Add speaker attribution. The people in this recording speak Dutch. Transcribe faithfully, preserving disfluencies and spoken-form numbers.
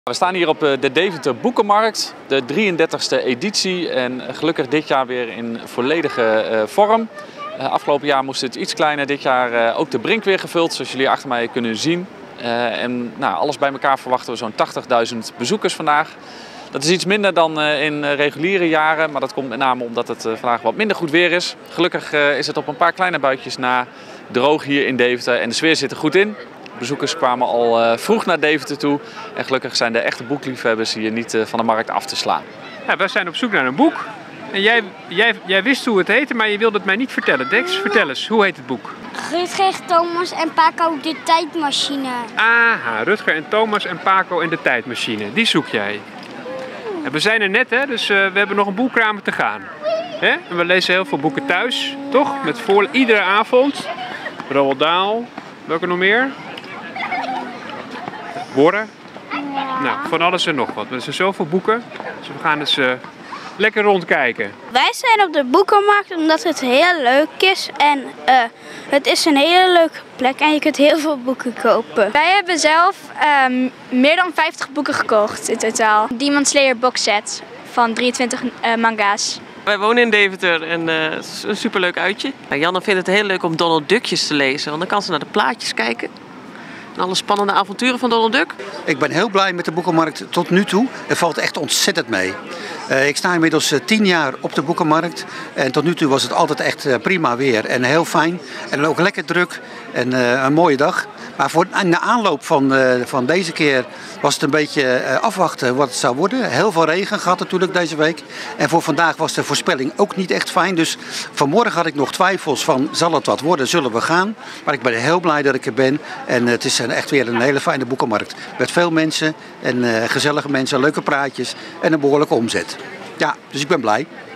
Speaker 1: We staan hier op de Deventer Boekenmarkt, de drieëndertigste editie en gelukkig dit jaar weer in volledige uh, vorm. Uh, afgelopen jaar moest het iets kleiner, dit jaar uh, ook de brink weer gevuld, zoals jullie achter mij kunnen zien. Uh, en nou, alles bij elkaar verwachten we zo'n tachtigduizend bezoekers vandaag. Dat is iets minder dan uh, in uh, reguliere jaren, maar dat komt met name omdat het uh, vandaag wat minder goed weer is. Gelukkig uh, is het op een paar kleine buitjes na droog hier in Deventer en de sfeer zit er goed in. Bezoekers kwamen al uh, vroeg naar Deventer toe en gelukkig zijn de echte boekliefhebbers hier niet uh, van de markt af te slaan.
Speaker 2: Ja, wij zijn op zoek naar een boek. En jij, jij, jij wist hoe het heette, maar je wilde het mij niet vertellen. Dex, vertel eens, hoe heet het boek?
Speaker 3: Rutger, Thomas en Paco de tijdmachine.
Speaker 2: Aha, Rutger en Thomas en Paco en de tijdmachine. Die zoek jij. En we zijn er net, hè, dus uh, we hebben nog een boekkramer te gaan. Hè? En we lezen heel veel boeken thuis, toch? Met voor iedere avond. Roald Dahl. Welke nog meer? Borren.
Speaker 3: Ja.
Speaker 2: Nou, van alles en nog wat. Er zijn zoveel boeken, dus we gaan eens uh, lekker rondkijken.
Speaker 3: Wij zijn op de boekenmarkt omdat het heel leuk is en uh, het is een hele leuke plek en je kunt heel veel boeken kopen.
Speaker 4: Wij hebben zelf um, meer dan vijftig boeken gekocht in totaal. Demon Slayer box set van drieëntwintig uh, manga's.
Speaker 5: Wij wonen in Deventer en uh, het is een superleuk uitje. Janne vindt het heel leuk om Donald Duckjes te lezen, want dan kan ze naar de plaatjes kijken. En alle spannende avonturen van Donald Duck.
Speaker 6: Ik ben heel blij met de boekenmarkt tot nu toe. Het valt echt ontzettend mee. Uh, ik sta inmiddels uh, tien jaar op de boekenmarkt. En tot nu toe was het altijd echt uh, prima weer en heel fijn. En ook lekker druk en uh, een mooie dag. Maar voor de aanloop van, uh, van deze keer was het een beetje uh, afwachten wat het zou worden. Heel veel regen gehad natuurlijk deze week. En voor vandaag was de voorspelling ook niet echt fijn. Dus vanmorgen had ik nog twijfels van zal het wat worden, zullen we gaan. Maar ik ben heel blij dat ik er ben. En uh, het is echt weer een hele fijne boekenmarkt. Met veel mensen en uh, gezellige mensen, leuke praatjes en een behoorlijke omzet. Ja, dus ik ben blij.